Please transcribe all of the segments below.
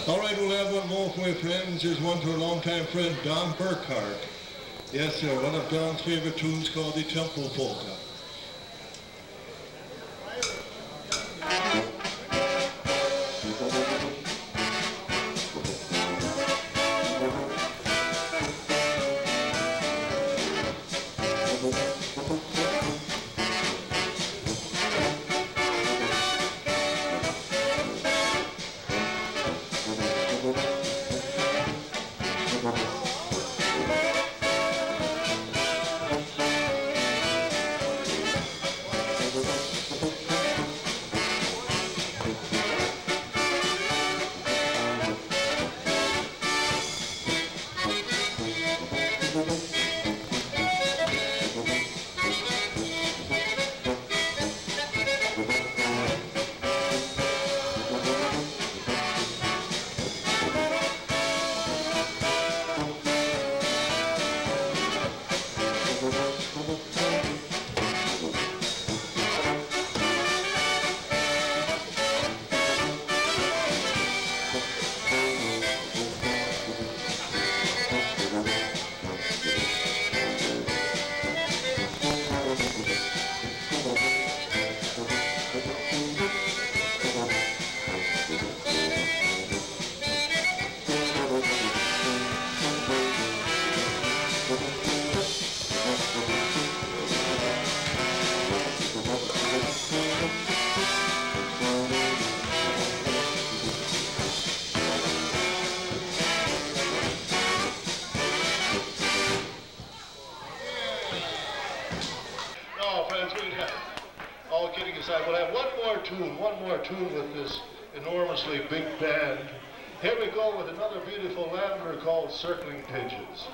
All right, we'll have one more for you, friends. Here's one for a longtime friend, Don Burkhart. Yes, sir, one of Don's favorite tunes called the Temple Polka. All kidding aside, we'll have one more tune with this enormously big band. Here we go with another beautiful lander called Circling Pigeons.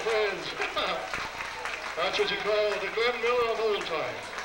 friends. That's what you call the Glenn Miller of old time.